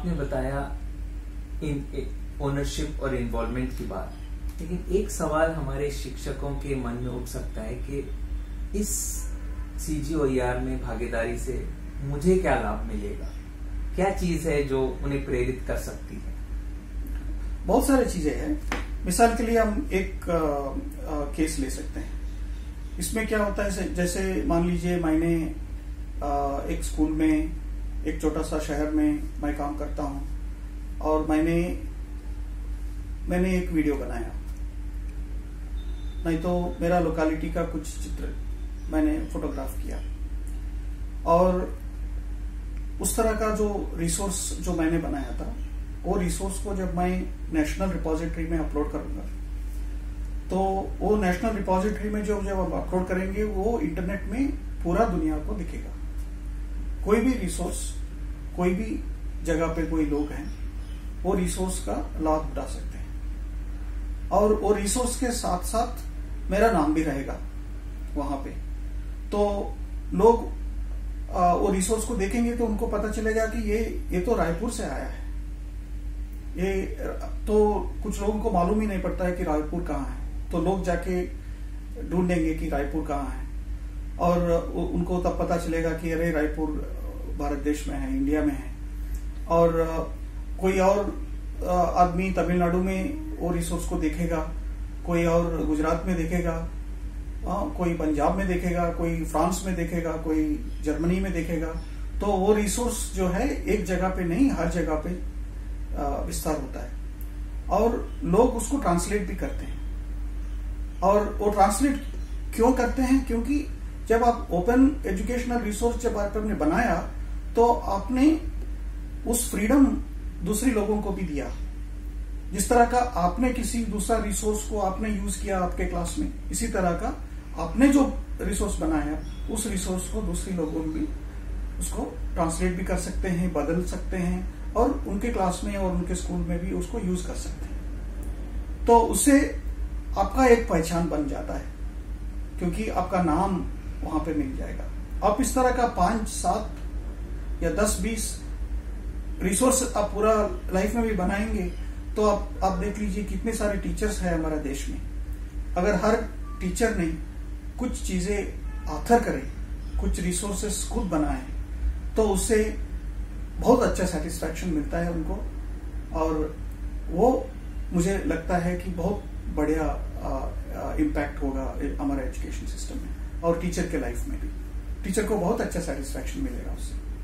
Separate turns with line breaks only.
आपने बताया इन ओनरशिप और इन्वॉल्वमेंट की बात, लेकिन एक सवाल हमारे शिक्षकों के मन में उठ सकता है कि इस CGOER में भागीदारी से मुझे क्या लाभ मिलेगा? क्या चीज है जो उन्हें प्रेरित कर सकती है?
बहुत सारी चीजें हैं। मिसाल के लिए हम एक केस ले सकते हैं। इसमें क्या होता है, जैसे मान लीजिए मैंने एक स्कूल में, एक छोटा सा शहर में मैं काम करता हूं और मैंने एक वीडियो बनाया, नहीं तो मेरा लोकेलिटी का कुछ चित्र मैंने फोटोग्राफ किया, और उस तरह का जो रिसोर्स जो मैंने बनाया था, वो रिसोर्स को जब मैं नेशनल रिपोजिटरी में अपलोड करूंगा, तो वो नेशनल रिपोजिटरी में जब हम अपलोड करेंगे, वो इंटरनेट में पूरा दुनिया को दिखेगा। कोई भी रिसोर्स, कोई भी जगह पे कोई लोग हैं, वो रिसोर्स का लाभ उठा सकते हैं, और वो रिसोर्स के साथ साथ मेरा नाम भी रहेगा वहां पे। तो लोग वो रिसोर्स को देखेंगे तो उनको पता चलेगा कि ये तो रायपुर से आया है। ये तो कुछ लोगों को मालूम ही नहीं पड़ता है कि रायपुर कहाँ है, तो लोग जाके ढूंढेंगे कि रायपुर कहाँ है, और उनको तब पता चलेगा कि अरे रायपुर भारत देश में है, इंडिया में है। और कोई और आदमी तमिलनाडु में वो रिसोर्स को देखेगा, कोई और गुजरात में देखेगा, कोई पंजाब में देखेगा, कोई फ्रांस में देखेगा, कोई जर्मनी में देखेगा। तो वो रिसोर्स जो है एक जगह पे नहीं, हर जगह पे विस्तार होता है, और लोग उसको ट्रांसलेट भी करते हैं। और वो ट्रांसलेट क्यों करते हैं? क्योंकि जब आप ओपन एजुकेशनल रिसोर्स जब आपने बनाया, तो आपने उस फ्रीडम दूसरे लोगों को भी दिया। जिस तरह का आपने किसी दूसरा रिसोर्स को आपने यूज किया आपके क्लास में, इसी तरह का आपने जो रिसोर्स बनाया, उस रिसोर्स को दूसरे लोगों भी उसको ट्रांसलेट भी कर सकते हैं, बदल सकते हैं, और उनके क्लास में और उनके स्कूल में भी उसको यूज कर सकते हैं। तो उससे आपका एक पहचान बन जाता है, क्योंकि आपका नाम वहां पे मिल जाएगा। आप इस तरह का 5, 7 या 10, 20 रिसोर्स आप पूरा लाइफ में भी बनाएंगे, तो आप देख लीजिए कितने सारे टीचर्स हैं हमारे देश में। अगर हर टीचर ने कुछ चीजें ऑथर करे, कुछ रिसोर्सेस खुद बनाए, तो उससे बहुत अच्छा सेटिस्फैक्शन मिलता है उनको, और वो मुझे लगता है कि बहुत बढ़िया इम्पैक्ट होगा हमारे एजुकेशन सिस्टम में, और टीचर के लाइफ में भी। टीचर को बहुत अच्छा सेटिस्फैक्शन मिलेगा उससे।